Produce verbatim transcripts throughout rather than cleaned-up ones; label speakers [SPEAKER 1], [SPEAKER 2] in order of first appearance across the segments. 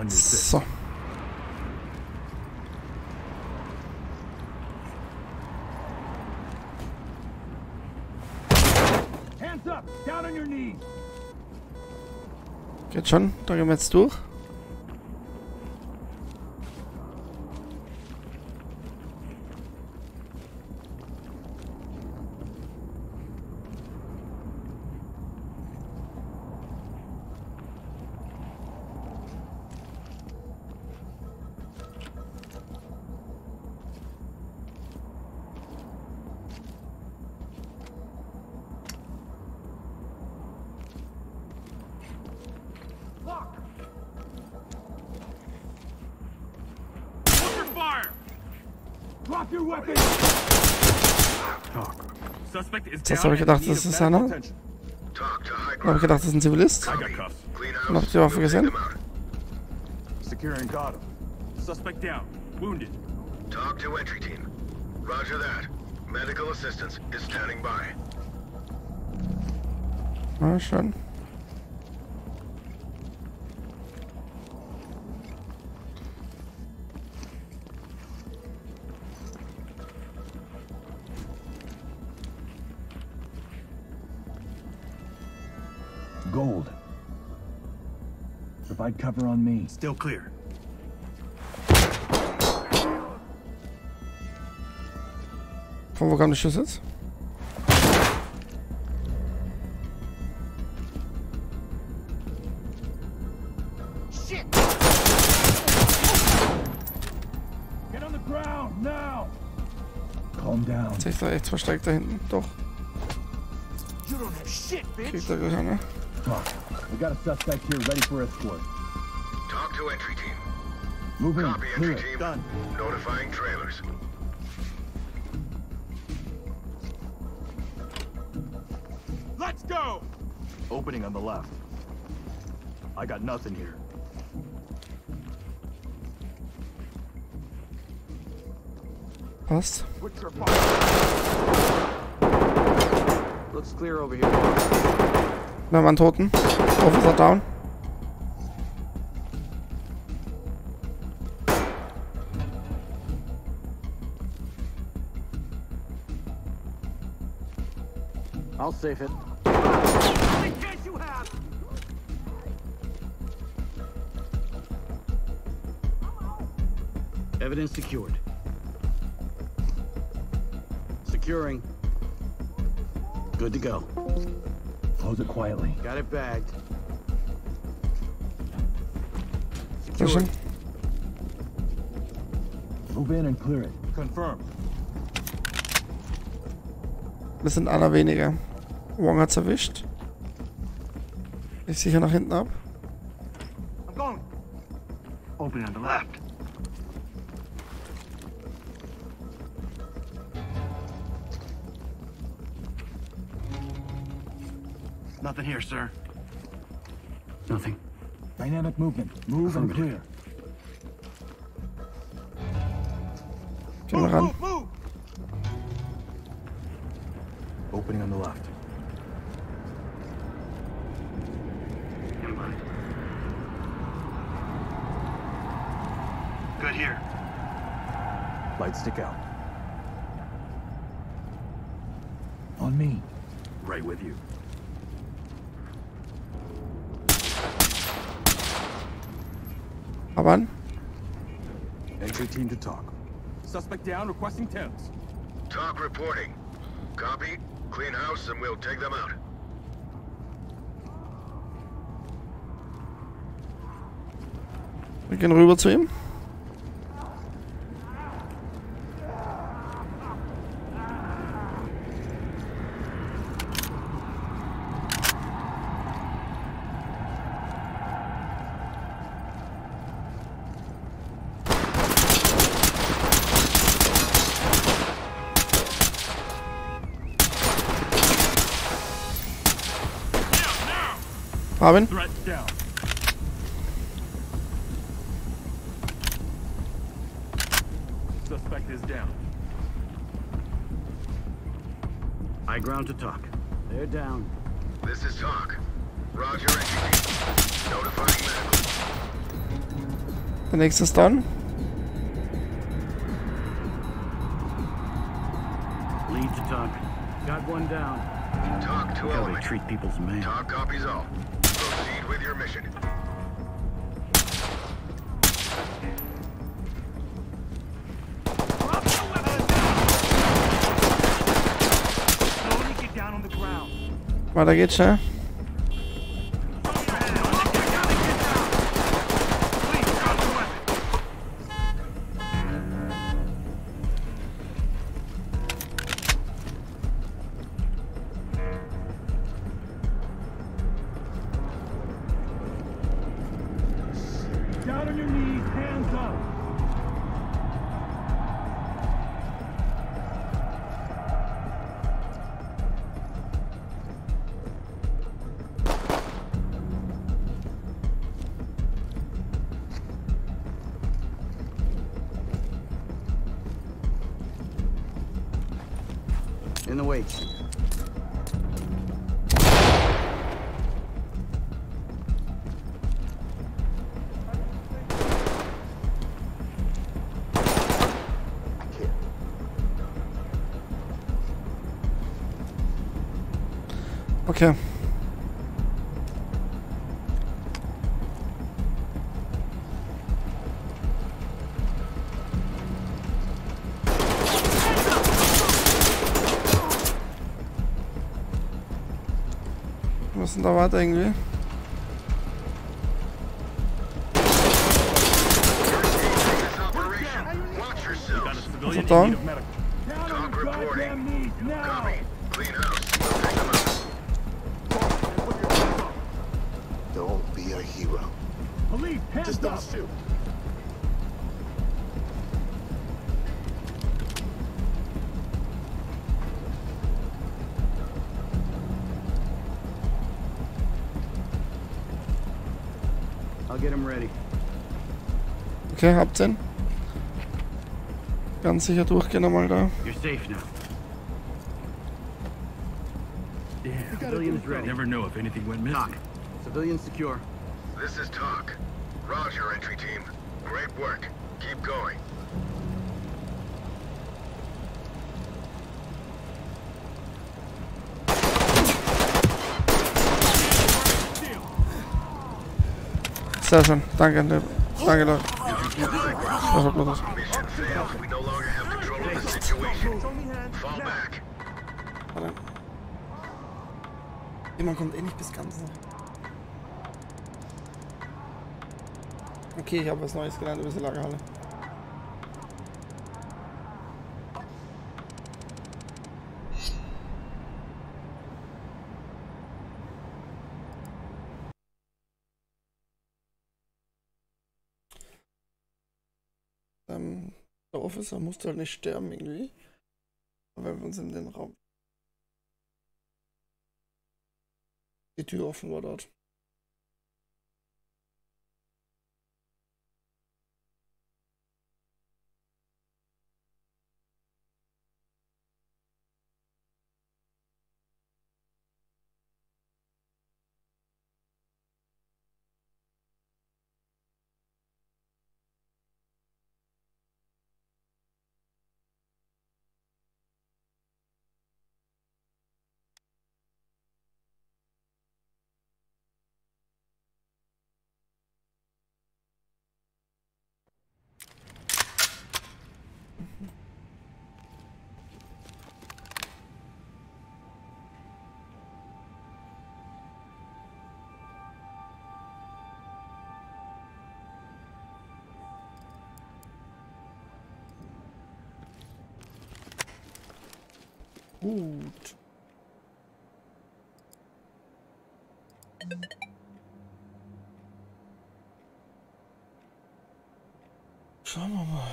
[SPEAKER 1] So. Geht schon, da gehen wir jetzt durch. Das habe ich gedacht, das ist einer. Dann habe ich gedacht, das ist ein Zivilist. Dann habe ich die Waffe gesehen.
[SPEAKER 2] Suspect down. Wounded. Talk to entry team. Roger that. Medical assistance is standing by.
[SPEAKER 1] Na schön.
[SPEAKER 3] Gold. Provide cover on me.
[SPEAKER 2] Still clear.
[SPEAKER 1] Von wo kam der Schuss jetzt?
[SPEAKER 2] Shit! Get on the ground now.
[SPEAKER 3] Calm down.
[SPEAKER 1] Jetzt ist da echt versteckt da hinten. Doch.
[SPEAKER 2] You don't have shit, bitch.
[SPEAKER 1] Kriegt er gleich einer.
[SPEAKER 3] Talk. We got a suspect here ready for escort.
[SPEAKER 2] Talk to entry team.
[SPEAKER 3] Moving.
[SPEAKER 2] Copy, entry
[SPEAKER 3] Clear.
[SPEAKER 2] team. Done. Notifying trailers. Let's go! Opening on the left. I got nothing here.
[SPEAKER 1] Passt.
[SPEAKER 2] Looks clear over here.
[SPEAKER 1] Wir haben einen Toten. Officer down.
[SPEAKER 2] I'll save it. Evidence secured. Securing. Good to go.
[SPEAKER 3] Close it quietly.
[SPEAKER 2] Got it bagged.
[SPEAKER 1] Sehr schön.
[SPEAKER 3] Move in and clear it.
[SPEAKER 2] Confirmed.
[SPEAKER 1] Wir sind einer weniger. Wong hat's erwischt. Ich sicher nach hinten ab.
[SPEAKER 2] I'm going. Open on the left. Nothing here, sir. Nothing.
[SPEAKER 3] Dynamic movement. Move and clear.
[SPEAKER 1] Gehen wir ran.
[SPEAKER 2] Move, move. Opening on the left. Good here. Lights stick out.
[SPEAKER 3] On me.
[SPEAKER 2] Right with you.
[SPEAKER 1] Aber an.
[SPEAKER 2] Entry team to talk. Suspect down, requesting temps. Talk reporting. Copy. Clean house and we'll take them out.
[SPEAKER 1] Wir gehen rüber zu ihm. Haben.
[SPEAKER 2] Threat down. Suspect is down. High ground to talk. They're down. This is talk. Roger, entry team. Notifying medical.
[SPEAKER 1] Der nächste ist down.
[SPEAKER 4] Lead to Talk. Got one down.
[SPEAKER 2] Talk to
[SPEAKER 4] How they
[SPEAKER 2] element.
[SPEAKER 4] treat people's mail.
[SPEAKER 2] Talk copies all. Proceed with your mission.
[SPEAKER 4] Drop the weapon! Slowly get down on the ground.
[SPEAKER 1] Weiter geht's, schnell.
[SPEAKER 3] Down on your knees, hands up.
[SPEAKER 4] In the wake.
[SPEAKER 1] Okay. Wir müssen da weiter irgendwie.
[SPEAKER 2] This operation. Watch yourselves.
[SPEAKER 1] Also down.
[SPEAKER 3] Down on
[SPEAKER 2] Talk
[SPEAKER 3] your
[SPEAKER 2] reporting.
[SPEAKER 3] goddamn knees now.
[SPEAKER 2] Copy. Clean house. We'll take them out.
[SPEAKER 5] Don't be a hero.
[SPEAKER 3] Police, hands
[SPEAKER 5] Just
[SPEAKER 3] up.
[SPEAKER 5] don't shoot.
[SPEAKER 4] I'll get him ready.
[SPEAKER 1] Okay, habt ihn. Ganz sicher durchgehen einmal da.
[SPEAKER 4] You're safe now. Yeah, civilian's ready.
[SPEAKER 6] Never know if anything went missing.
[SPEAKER 4] Talk. Civilian secure.
[SPEAKER 2] This is Talk. Roger, entry team. Great work. Keep going.
[SPEAKER 1] Sehr schön. Danke, Leute. Danke, Leute. Das war bloß.
[SPEAKER 2] Mission fails. We no longer have control of the situation. Fall back.
[SPEAKER 1] Warte. Jemand kommt eh nicht bis ganz. Okay, ich habe was Neues gelernt über diese Lagerhalle. Ähm, der Officer musste halt nicht sterben irgendwie. Weil wir uns in den Raum. Die Tür offen war dort. Gut. Schauen wir mal.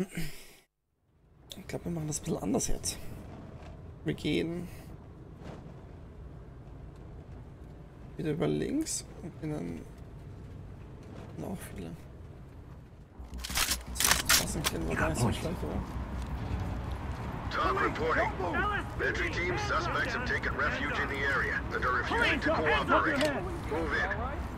[SPEAKER 1] Ich glaube, wir machen das ein bisschen anders jetzt. Wir gehen wieder über links und gehen dann noch viele. Das sind wir gar nicht so schlecht, oder?
[SPEAKER 2] Talk reporting. Entry team suspects have taken refuge in the area and are refusing to cooperate. Move in.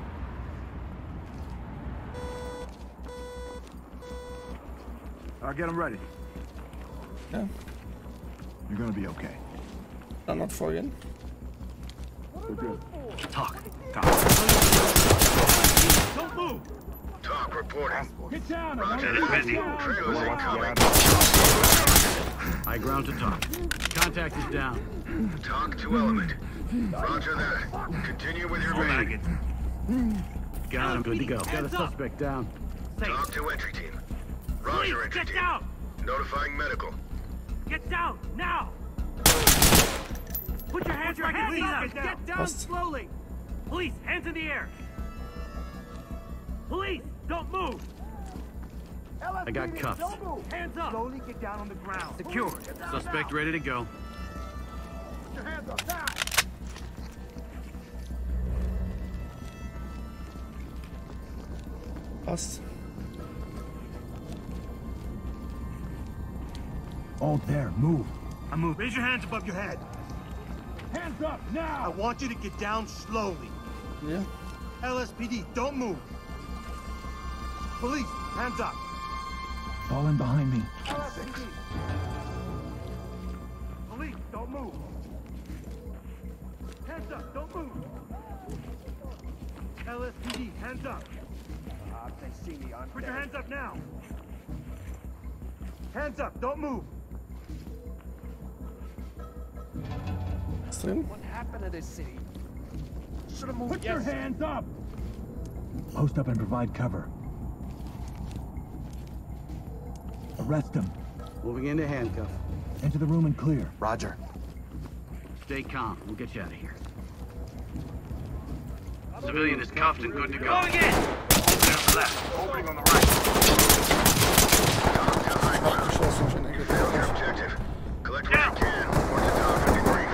[SPEAKER 3] I'll get him ready.
[SPEAKER 1] Ja,
[SPEAKER 3] You're gonna be okay.
[SPEAKER 1] dann noch folgen.
[SPEAKER 3] We're good.
[SPEAKER 4] Talk.
[SPEAKER 3] Don't move!
[SPEAKER 2] Talk reporting.
[SPEAKER 3] Get down!
[SPEAKER 2] Roger that. Trailers incoming.
[SPEAKER 4] High ground to talk. Contact is down.
[SPEAKER 2] Talk to element. Roger that. Continue with your bait.
[SPEAKER 4] Got him. Good to go. Got a suspect down.
[SPEAKER 2] Talk to entry team. Roger, entry team.
[SPEAKER 6] down!
[SPEAKER 2] Notifying medical.
[SPEAKER 6] Get down, now! Put your hands where I can see them! Get down
[SPEAKER 1] Post.
[SPEAKER 6] slowly! Police, hands in the air! Police, don't move!
[SPEAKER 4] I got cuffs.
[SPEAKER 6] Hands up!
[SPEAKER 3] Slowly get down on the ground.
[SPEAKER 4] Secure. Suspect ready to go.
[SPEAKER 3] Put your hands up now!
[SPEAKER 1] Passt.
[SPEAKER 3] All there, move.
[SPEAKER 6] I move. Raise your hands above your head.
[SPEAKER 3] Hands up
[SPEAKER 7] I
[SPEAKER 3] now!
[SPEAKER 7] want you to get down slowly.
[SPEAKER 1] Ja.
[SPEAKER 7] L S P D, don't move. Police, hands up.
[SPEAKER 3] Fall in behind me.
[SPEAKER 7] L S P D. Police, don't move. Hands up, don't move. L S P D, hands up.
[SPEAKER 3] Uh, if they see me, I'm
[SPEAKER 7] Put your
[SPEAKER 3] dead.
[SPEAKER 7] hands up now. Hands up, don't move.
[SPEAKER 1] Ist drin?
[SPEAKER 8] What happened to this city? Should have moved
[SPEAKER 3] Put your
[SPEAKER 8] yesterday.
[SPEAKER 3] hands up! Post up and provide cover. Arrest him.
[SPEAKER 4] Moving into handcuff.
[SPEAKER 3] Enter the room and clear.
[SPEAKER 5] Roger.
[SPEAKER 4] Stay calm. We'll get you out of here.
[SPEAKER 6] Civilian is cuffed and good to go. Going in! Left. Opening on the right.
[SPEAKER 2] Talk to high ground.
[SPEAKER 1] Abgeschlossen, schon
[SPEAKER 2] You failed your objective. Collect what you can. Report to talk and debrief.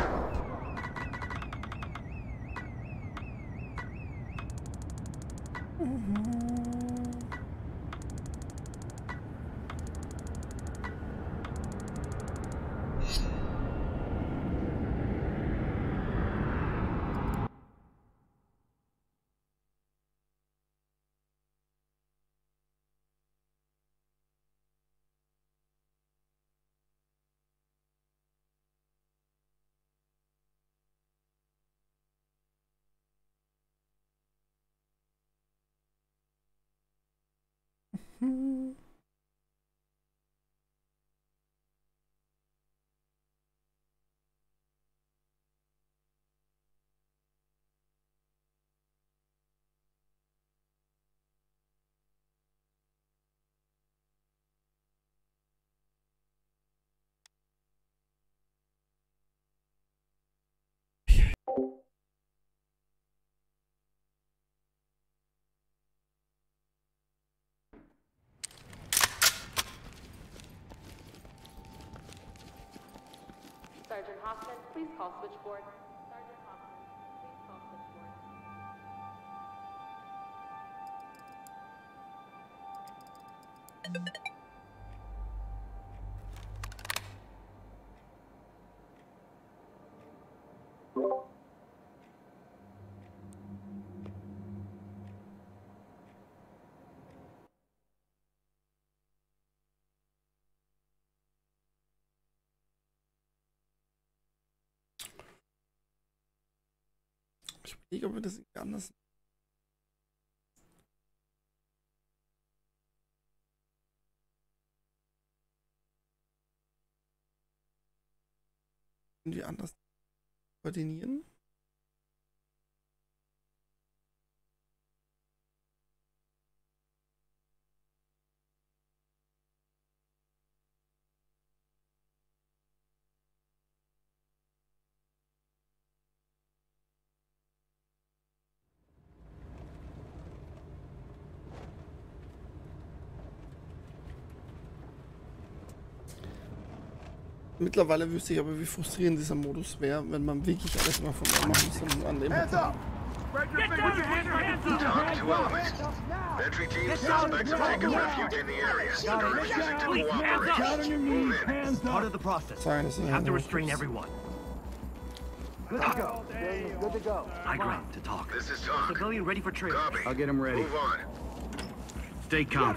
[SPEAKER 9] Sergeant Hoffman, please call switchboard. Sergeant Hoffman, please call switchboard.
[SPEAKER 1] Ich überlege, ob wir das irgendwie anders. Irgendwie anders koordinieren. Mittlerweile wüsste ich aber, wie frustrierend dieser Modus wäre, wenn man wirklich alles immer von neu machen muss und an dem
[SPEAKER 7] Hands up!
[SPEAKER 3] Get down here! Hands up!
[SPEAKER 2] Talk to elements. Entry team suspects have taken refuge in the area. They're refusing to
[SPEAKER 3] Hands
[SPEAKER 2] cooperate.
[SPEAKER 3] down on your
[SPEAKER 2] Move
[SPEAKER 3] knees!
[SPEAKER 2] in.
[SPEAKER 3] Hands
[SPEAKER 8] Part
[SPEAKER 3] up!
[SPEAKER 8] of the process.
[SPEAKER 1] Sorry, das ist
[SPEAKER 8] You have to restrain everyone.
[SPEAKER 7] Good to go. Good to go.
[SPEAKER 8] High ground to talk.
[SPEAKER 2] This is talk.
[SPEAKER 8] Civilian ready for training.
[SPEAKER 2] Copy.
[SPEAKER 4] I'll get him ready.
[SPEAKER 2] Move on.
[SPEAKER 4] Stay calm.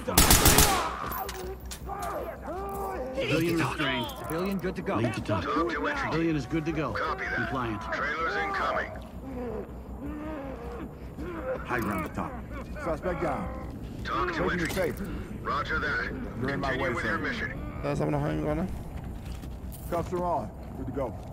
[SPEAKER 4] Civilian restrained.
[SPEAKER 8] Civilian good to go.
[SPEAKER 4] Lead to talk.
[SPEAKER 2] Talk to entry team.
[SPEAKER 4] Civilian is good to go.
[SPEAKER 2] Copy that.
[SPEAKER 4] Compliant.
[SPEAKER 2] Trailers incoming.
[SPEAKER 4] High ground to talk.
[SPEAKER 7] Suspect down.
[SPEAKER 2] Talk to
[SPEAKER 7] Taking
[SPEAKER 2] entry
[SPEAKER 7] it safe.
[SPEAKER 2] team. Roger that.
[SPEAKER 7] You're in my
[SPEAKER 2] Continue
[SPEAKER 7] way,
[SPEAKER 2] with
[SPEAKER 7] sir.
[SPEAKER 2] your mission.
[SPEAKER 1] Da ist aber noch ein Runner.
[SPEAKER 7] Cuffs are on. Good to go.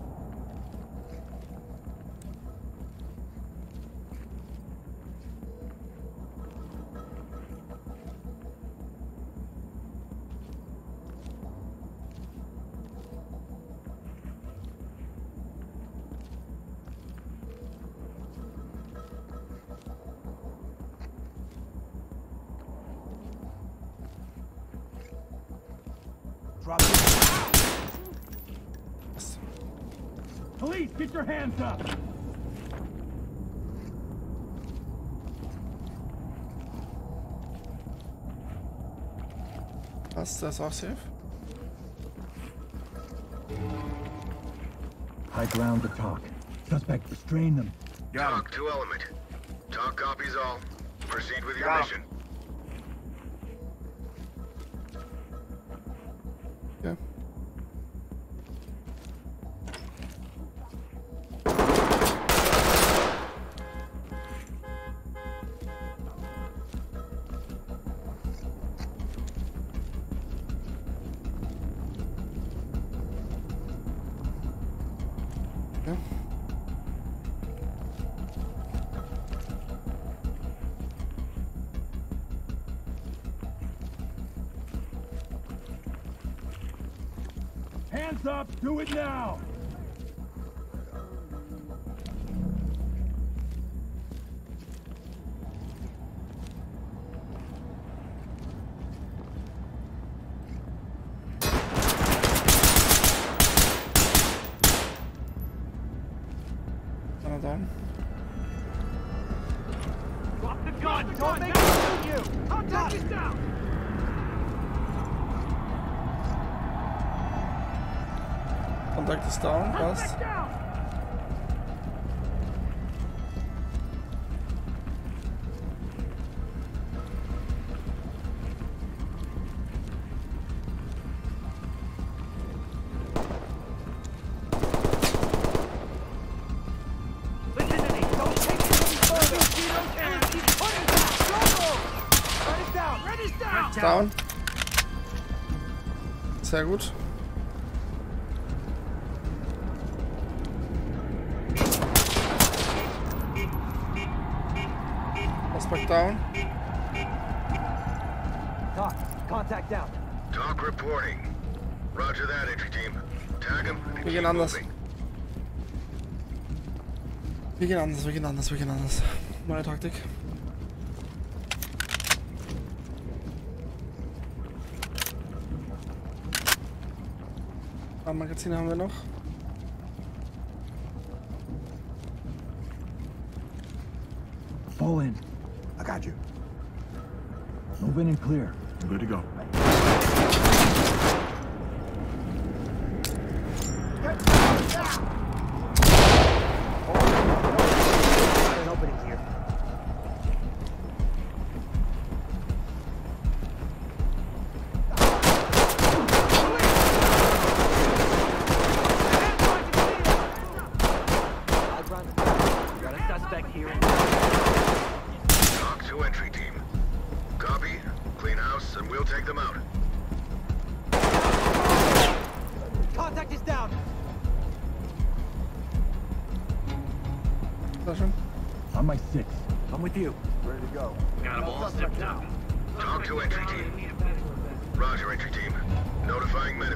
[SPEAKER 7] Drop it.
[SPEAKER 3] Police, get your hands up!
[SPEAKER 1] Was, das ist auch safe?
[SPEAKER 3] High ground to talk. Suspect, restrain them.
[SPEAKER 2] Talk to element. Talk copies all. Proceed with your mission.
[SPEAKER 1] Ja. Ja.
[SPEAKER 3] Hands up! Do it now!
[SPEAKER 1] Einer down.
[SPEAKER 8] Drop the gun! Don't make it shoot you!
[SPEAKER 3] Contact is down!
[SPEAKER 1] Kontakt ist down, passt.
[SPEAKER 3] Suspect down!
[SPEAKER 8] Lieutenant, don't take it any further! L S D's putting down! Don't move! Red is down! Red is down!
[SPEAKER 1] Down. Sehr gut. Suspect down.
[SPEAKER 8] Talk. Contact down.
[SPEAKER 2] Talk reporting. Roger that, entry team. Tag him and
[SPEAKER 1] Wir
[SPEAKER 2] keep
[SPEAKER 1] gehen anders.
[SPEAKER 2] moving.
[SPEAKER 1] Wir gehen anders, wir gehen anders, wir gehen anders. Neue Taktik. Ein Magazin haben wir noch.
[SPEAKER 3] Fall in.
[SPEAKER 7] I got you.
[SPEAKER 3] Move in and clear.
[SPEAKER 7] Good to go.
[SPEAKER 8] Got an opening here. High ground to talk. We got a suspect here.
[SPEAKER 2] Talk to entry team. Copy. Clean house and we'll take them out.
[SPEAKER 8] Contact is down.
[SPEAKER 1] Ist das schon?
[SPEAKER 3] On my six.
[SPEAKER 8] I'm with you.
[SPEAKER 7] Ready to go.
[SPEAKER 4] Got him all zipped up.
[SPEAKER 2] Talk to entry team. Roger, entry team. Notifying medical.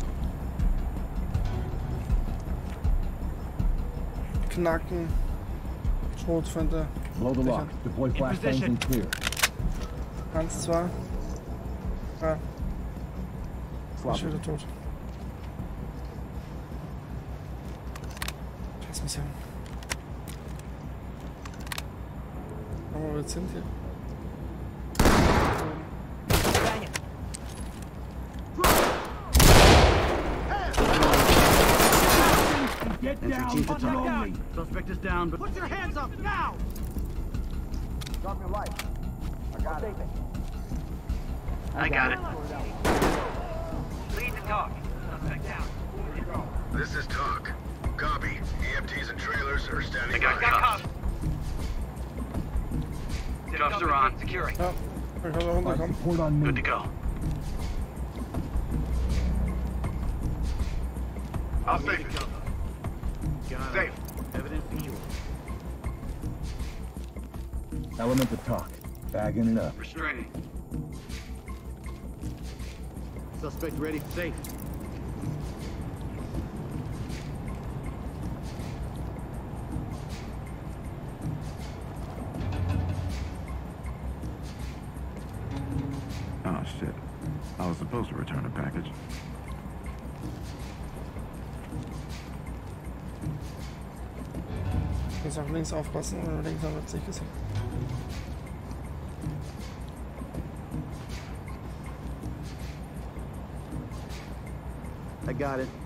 [SPEAKER 1] Knacken. Schrotflinte.
[SPEAKER 3] Blow the lock. Deploy flashbangs and clear.
[SPEAKER 1] Eins, zwei. Ah,
[SPEAKER 7] Swap
[SPEAKER 1] ist wieder tot. Also. Aber wo wir jetzt sind hier.
[SPEAKER 3] Get
[SPEAKER 4] Entry
[SPEAKER 3] down,
[SPEAKER 4] team to
[SPEAKER 3] follow
[SPEAKER 4] talk.
[SPEAKER 3] me.
[SPEAKER 4] Suspect is down, but
[SPEAKER 8] Put your hands up now!
[SPEAKER 7] Drop your light. I got it.
[SPEAKER 6] I got it. Lead to talk. Suspect down.
[SPEAKER 2] This is talk. Copy. E M Ts and trailers are standing
[SPEAKER 6] I got
[SPEAKER 2] by.
[SPEAKER 6] cuffs. Cuffs are on. Securing.
[SPEAKER 1] Ja, ich kann da runterkommen.
[SPEAKER 3] Report on me.
[SPEAKER 6] Good to go.
[SPEAKER 2] I'll save it.
[SPEAKER 4] got
[SPEAKER 2] Safe.
[SPEAKER 4] it. Evidence visual.
[SPEAKER 3] Element of talk. Bagging it up.
[SPEAKER 6] Restraining.
[SPEAKER 4] Suspect ready. Safe.
[SPEAKER 2] Oh shit. I was supposed to return a package.
[SPEAKER 1] Ich muss auf links aufpassen, oder links haben wir es nicht gesehen.
[SPEAKER 4] I got it.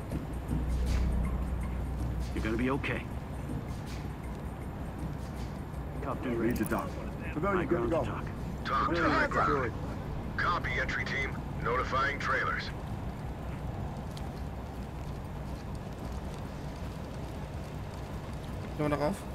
[SPEAKER 4] You're gonna be okay. Cuffed and ready.
[SPEAKER 2] Need to talk.
[SPEAKER 4] High ground to talk.
[SPEAKER 2] Talk to high ground. Copy, entry team. Notifying trailers.
[SPEAKER 1] Gehen wir darauf.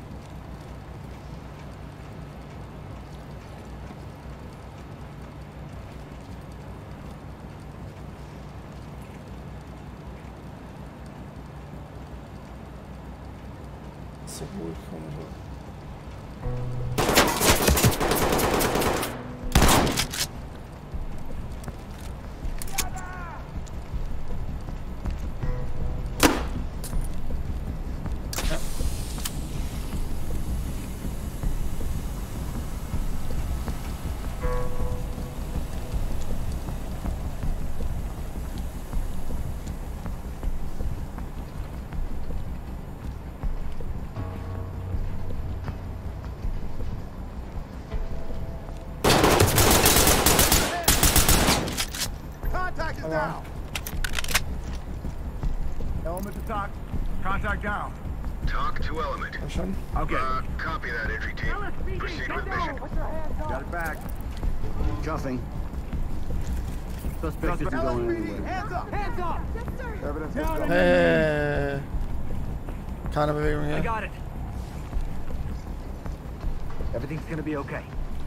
[SPEAKER 1] So ruhig, komm schon.
[SPEAKER 7] Contact is down.
[SPEAKER 3] Element to talk. Contact down.
[SPEAKER 2] Talk to element.
[SPEAKER 1] Komm schon.
[SPEAKER 3] Okay.
[SPEAKER 2] Uh, copy that, entry team. Proceed with mission.
[SPEAKER 7] Got it back.
[SPEAKER 4] Cuffing. Suspect isn't going anywhere.
[SPEAKER 7] Hands up. Hands up. Evidence is
[SPEAKER 3] Down.
[SPEAKER 7] gone.
[SPEAKER 1] Hey. Keine Bewegung
[SPEAKER 6] I
[SPEAKER 1] hier.
[SPEAKER 6] got it. Everything's gonna be okay.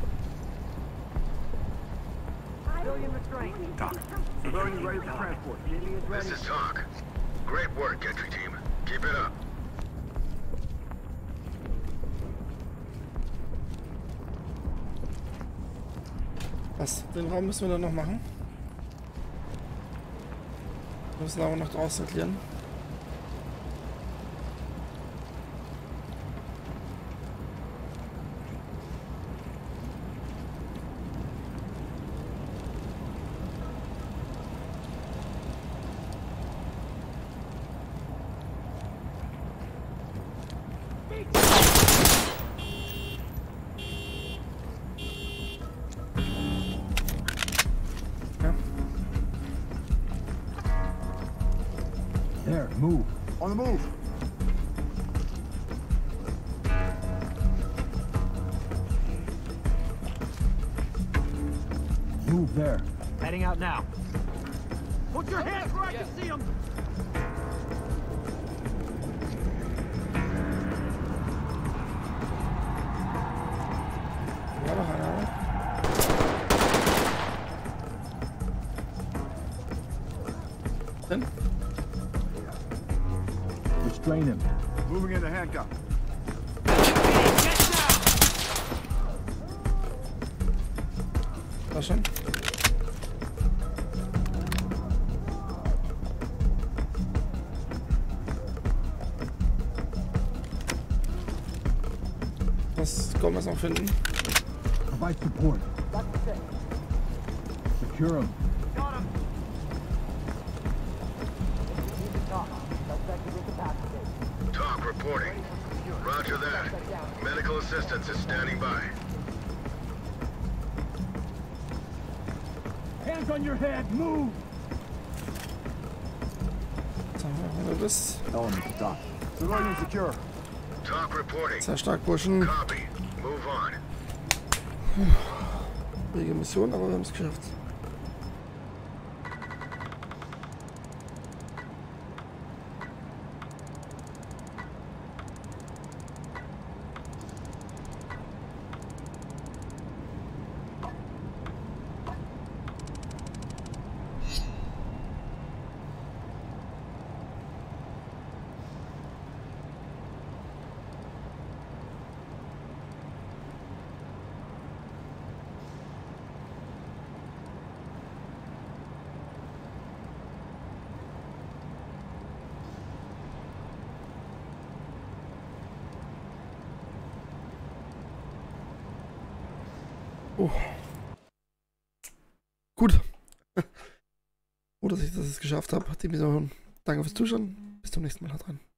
[SPEAKER 8] Civilian restraint.
[SPEAKER 2] Talk.
[SPEAKER 7] Civilian ready for transport.
[SPEAKER 2] This is talk. Great work, entry team. Keep it up.
[SPEAKER 1] Was? Den Raum müssen wir dann noch machen. Wir müssen aber noch draußen klären. Ja.
[SPEAKER 3] There, move.
[SPEAKER 7] On the move.
[SPEAKER 3] Move there.
[SPEAKER 8] Heading out now.
[SPEAKER 4] Put your hands where I can see them.
[SPEAKER 1] Ja, noch einer. oder? Denn?
[SPEAKER 3] Restrain him.
[SPEAKER 7] Moving into handcuff.
[SPEAKER 1] War schon? Was können wir jetzt noch finden?
[SPEAKER 3] Provide support. Secure him.
[SPEAKER 2] Talk reporting. Roger that. Medical assistance is standing by.
[SPEAKER 3] Hands on your head, move!
[SPEAKER 1] So, wenn du bist.
[SPEAKER 7] Element to dock. Civilian secure.
[SPEAKER 2] Talk reporting.
[SPEAKER 1] Sehr stark, Burschen.
[SPEAKER 2] Copy. Move on.
[SPEAKER 1] Schwierige Mission, aber wir haben es geschafft. Oh. Gut. Gut, dass ich das geschafft habe. Die Mission. Danke fürs Zuschauen. Bis zum nächsten Mal. Haut rein.